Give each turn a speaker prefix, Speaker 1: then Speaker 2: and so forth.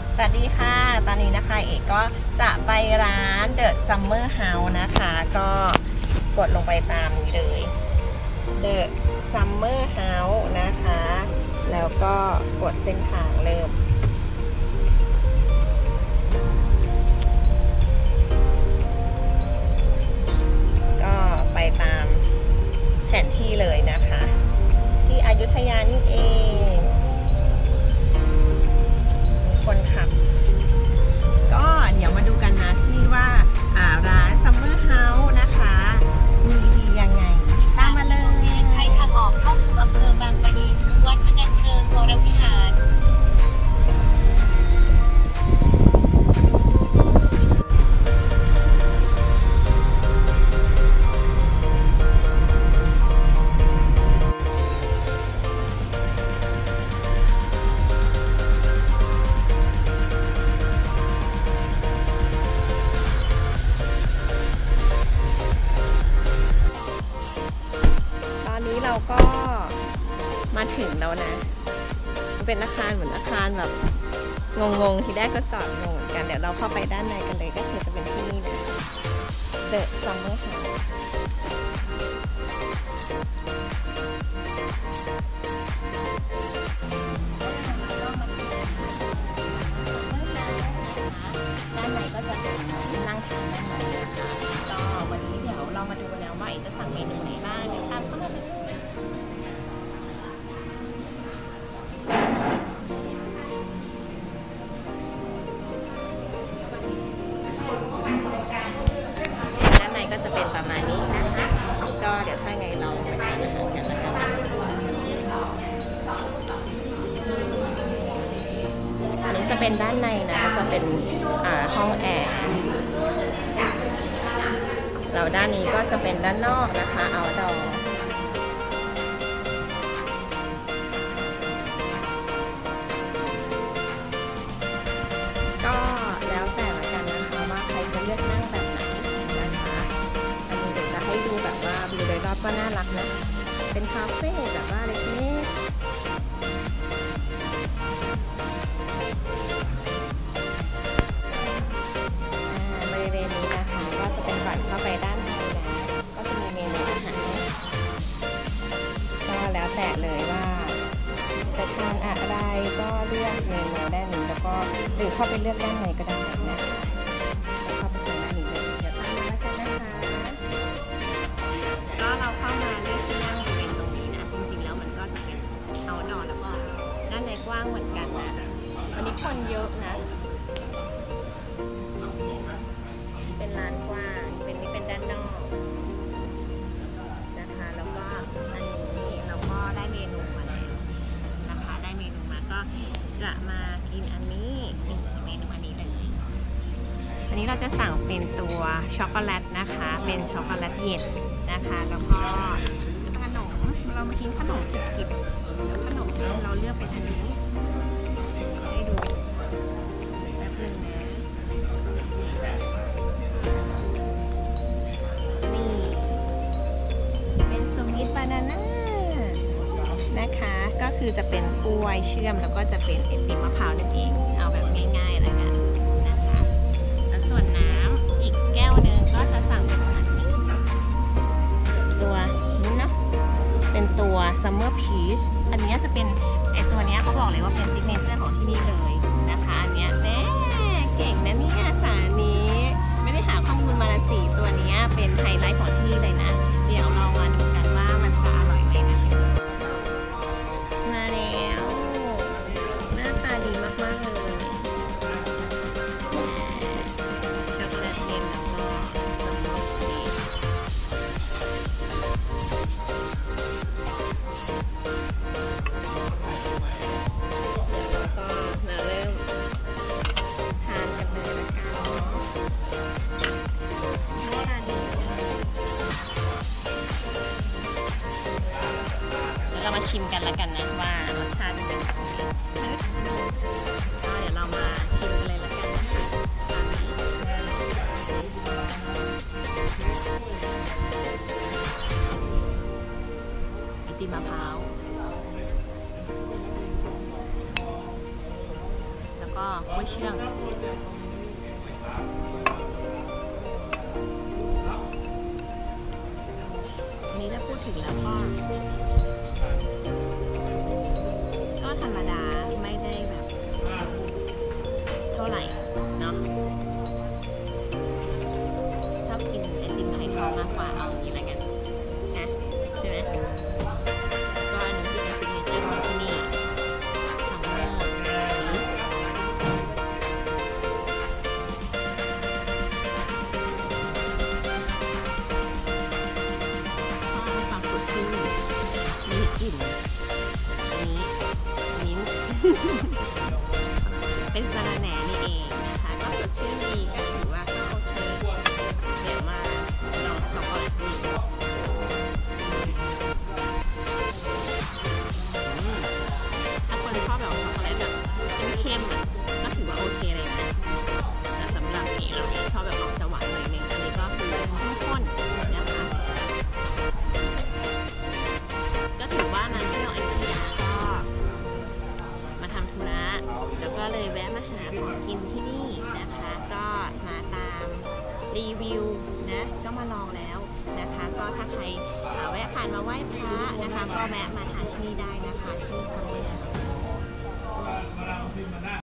Speaker 1: สวัสดีค่ะตอนนี้นะคะเอกก็จะไปร้าน The Summer House นะคะก็กดลงไปตามนี้เลย The Summer House นะคะแล้วก็กดเส้นทางเริ่มก็ไปตามแผนที่เลยนะคะที่อยุธยานี่เองมีคนขับก็เดี๋ยวมาดูกันนะที่ว่าร้าน Summer House นะคะมีดียังไงตามมาเลย
Speaker 2: ใช้ทางออกเข้าสู่อำเภอบางปะอินวัดพนัญเชิงวรวิหาร
Speaker 1: เราก็มาถึงแล้วนะเป็นอาคารเหมือนอาคารแบบงงๆที่แรกก็จอดงงเหมือนกันเดี๋ยวเราเข้าไปด้านในกันเลยก็คือจะเป็นที่นี่นะ The Summer House ด้านในก็จะเป็นนั่งทานด้านในนะคะก็วันนี้เดี๋ยวเรามาดูกันนะว่าจะสั่งเมนูไหนบ้างเดี๋ยวตามเข้ามาเลยด้านในก็จะเป็นประมาณนี้นะคะก็เดี๋ยวถ้าไงเราไปทานอาหารกันนะคะอันนี้จะเป็นด้านในนะจะเป็นห้องแอร์แล้วด้านนี้ก็จะเป็นด้านนอกนะคะ outdoor ก็แล้วแต่ละกันนะคะว่าใครจะเลือกนั่งแบบไหนนะคะอันนี้เดี๋ยวจะให้ดูแบบว่าวิวโดยรอบก็น่ารักนะเป็นคาเฟ่แบบว่าเล็กๆบริเวณนี้นะคะก็จะเป็นก่อนเข้าไปด้านในนะก็จะมีเมนูอาหารก็แล้วแต่เลยว่าจะทานอะไรก็เลือกเมนูได้เลยแล้วก็หรือเข้าไปเลือกด้านในก็ได้นะคะเข้าไปทานด้านนี้เลยเดี๋ยวตามมาแล้วกันนะคะก็เราเข้ามาเลือกที่นั่งบริเวณตรงนี้นะจริงๆแล้วมันก็จะเป็นเอาท์ดอร์แล้วก็ด้านในกว้างเหมือนกันนะวันนี้คนเยอะนะเป็นลานกว้างเป็นด้านนอกนะคะแล้วก็อันนี้เราก็ได้เมนูมาแล้วนะคะได้เมนูมาก็จะมากินอันนี้เมนูอันนี้เลยอันนี้เราจะสั่งเป็นตัวช็อกโกแลตนะคะเป็นช็อกโกแลตเย็นนะคะแล้วก็ขนมเรามากินขนมกิบๆขนมเราเลือกเป็นอันนี้ให้ดูแบบนึงนะนี่เป็นสมิธบานาน่านะคะก็คือจะเป็นกล้วยเชื่อมแล้วก็จะเป็นไอติมมะพร้าวนั่นเองเอาแบบง่ายๆเลยกันนะคะแล้วส่วนน้ำอีกแก้วหนึ่งก็จะสั่งเป็นอันนี้ตัวนี้นะเป็นตัว Summer Peach อันนี้จะเป็นไอตัวนี้เขาบอกเลยว่าเป็นซิกเนเจอร์ของที่นี่เลยนะคะอันนี้แม่เก่งนะเนี่ยสานี้ไม่ได้หาข้อมูลมาละ4ตัวนี้เป็นไฮไลท์ของที่นี่เลยนะเดี๋ยวเรามาดูกันว่ามันจะอร่อยไหมนะมาแล้วหน้าตาดีมากๆเลยช็อกโกแลตเย็นแล้วก็สมมติแล้วก็มาเริ่มทานกันเลยนะคะหน้าตาดีแล้วเรามาชิมกันแล้วกันนะว่ารสชาติเป็นแบบไหนก็เดี๋ยวเรามาชิมเลยแล้วกันนะคะไอติมมะพร้าวแล้วแล้วก็กล้วยเชื่อมอันนี้ถ้าพูดถึงแล้วก็ธรรมดาไม่ได้แบบเท่าไหร่เนาะชอบกินไอติมไผ่ทองมากกว่าเอาอย่างนี้ละกันนะใช่ไหมก็อันนี้ที่เป็นซิกเนเจอร์ของที่นี่ซัมเมอร์มีความสดชื่นมีกลิ่นอันนี้มิ้นท์ เป็นสาระแหน่นี่เองนะคะก็สดชื่นดีก็ถือว่าก็โอเคเดี๋ยวมาลองช็อกโกแลตดูถ้าคนชอบแบบช็อกโกแลตแบบเข้มๆก็ถือว่าโอเคเลยนะแต่สำหรับเราชอบแบบออกจะหวานหน่อยนึงอันนี้ก็คือเข้มข้นนะคะก็ถือว่านั้นที่เราไอเดียก็มาทำธุระแล้วก็เลยแวะมาหาของกินที่นี่นะคะก็มาตามรีวิวนะก็มาลองแล้วนะคะก็ถ้าใครแวะผ่านมาไหว้พระนะคะก็แวะมาทานที่นี่ได้นะคะที่ซัมเมอร์